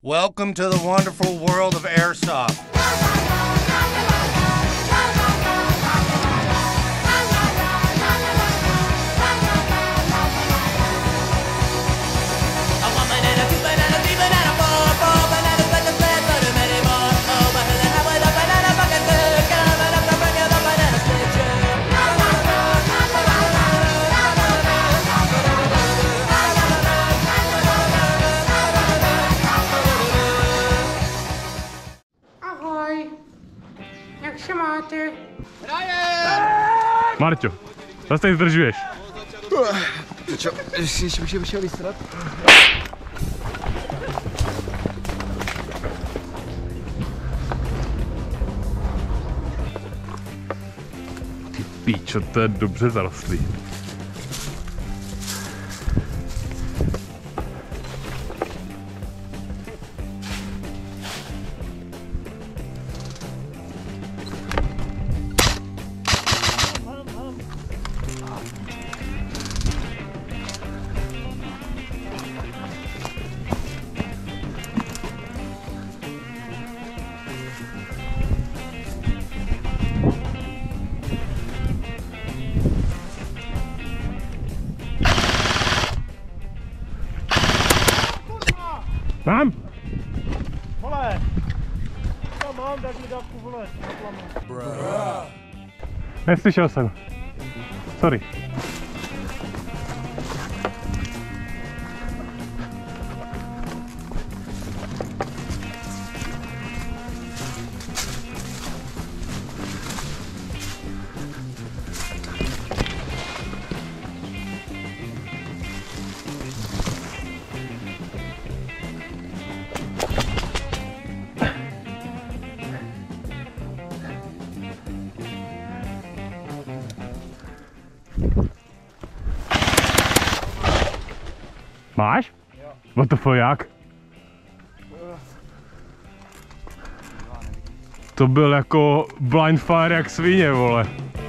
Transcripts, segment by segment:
Welcome to the wonderful world of airsoft. Ahoj, jak se máte? Marťo, zase tady zdržuješ. To čo, ještě bych šel vystrat? Ty píčo, to je dobře zarostlý. Mám? Vole! Co mám, tak mi dávku, vole, na Neslyšel jsem. Sorry. Máš? Jo. What the fuck, jak? To byl jako blind fire jak svině, vole.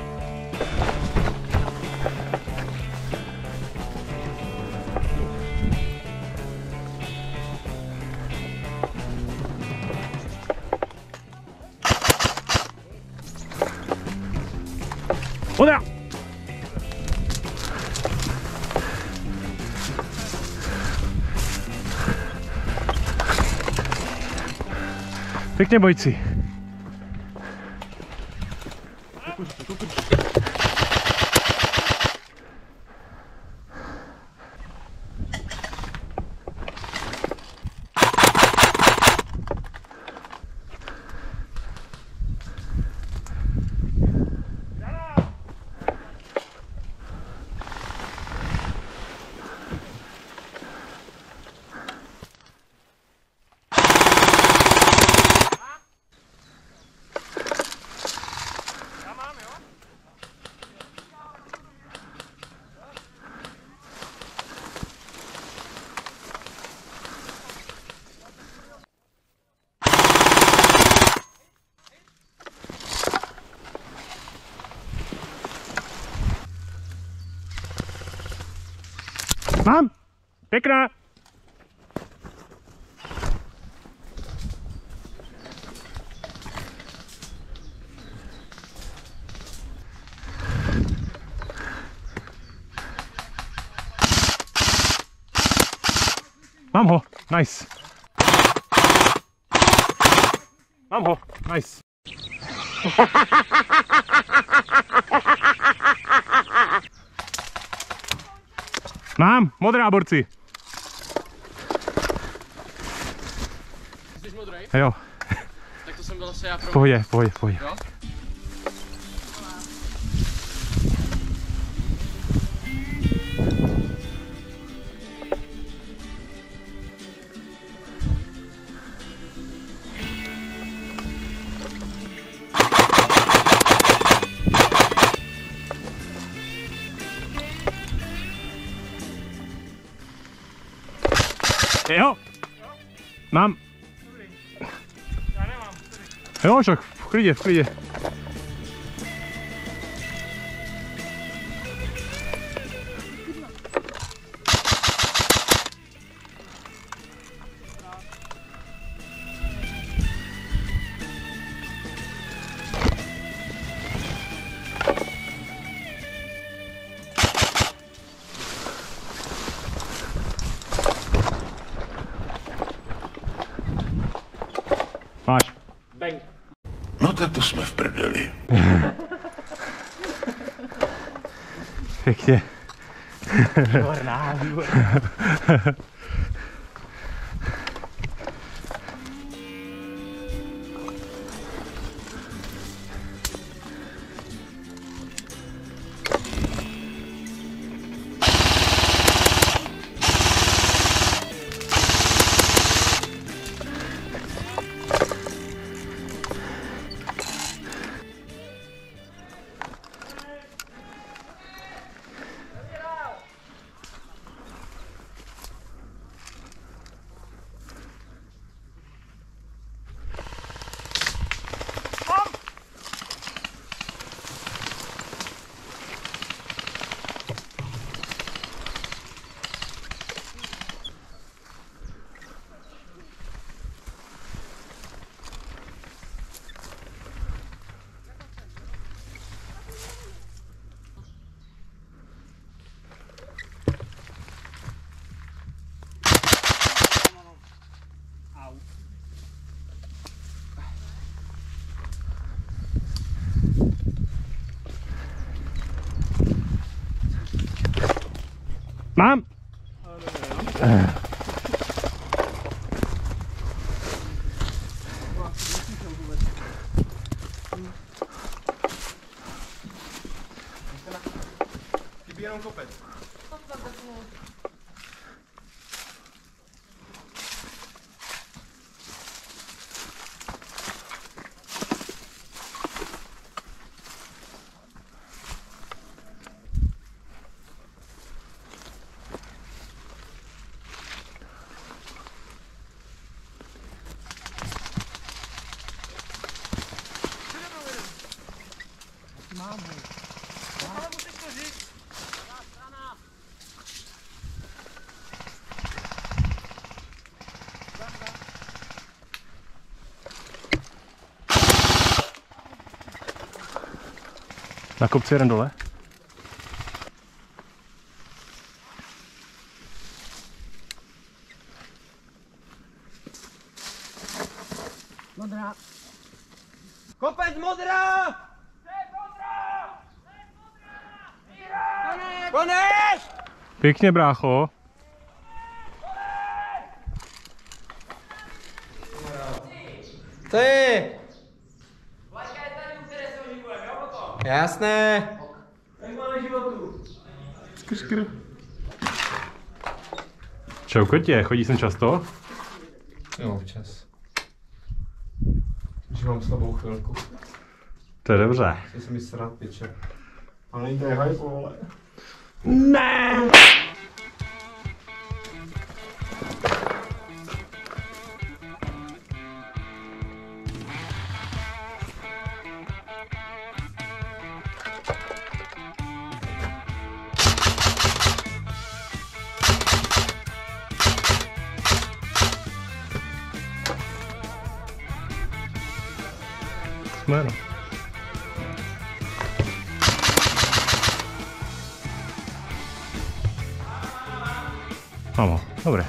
Odja! Pěkně, bojci. Mám! Pěkná! Mám ho! Nice! Mám ho! Nice! Mám! Modrá, borci! Jsi modrej? Jo. Tak to jsem byl zase já pro... Pohodě. Jo? Jo! Mám! Já nemám. Jo, však v klidě, v klidě. Máš. Bang. No tak to jsme v prdeli. Pěkně. Výborná, výborná. Mám! Chybí jenom kopec. Na kopci jeden dole. Modrá. Kopec modrá! Konec! Pěkně, brácho. Ty! Jasné. Čau, kotě, chodí sem často? Jo, občas. Když mám slabou chvilku. To je dobře. Chci se mi srát piče. Ale není to je hype, vole. Ne! Jméno. Mamo, dobré.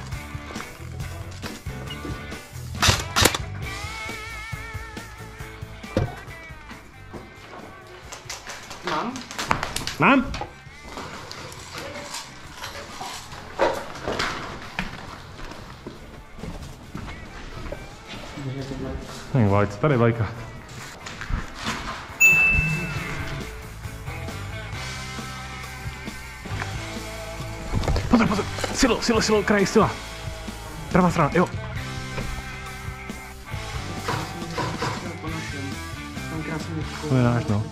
Mám? Vlajka, tady vlajka. Pozor, pozor, silo, kraj, sila. Pravá strana, jo. To je náš, no.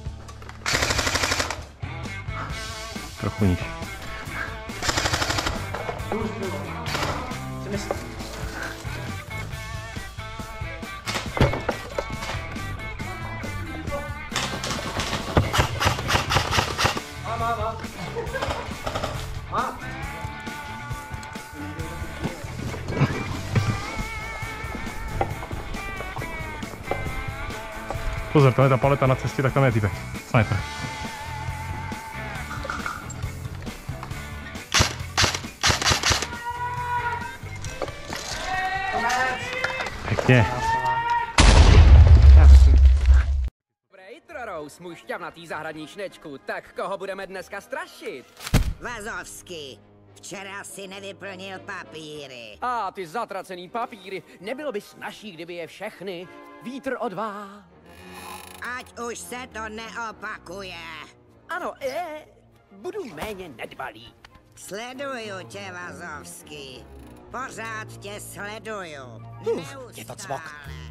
Trochu níž. Pozor, tam je ta paleta na cestě, tak tam je týpek. Sniper. Pěkně. Klaus, můj šťavnatý zahradničnečku, tak koho budeme dneska strašit? Vazovský, včera si nevyplnil papíry. A ty zatracený papíry, nebylo by snažší, kdyby je všechny vítr odvál. Ať už se to neopakuje. Ano, budu méně nedbalý. Sleduju tě, Vazovský. Pořád tě sleduju. Je to cvok. Neustále.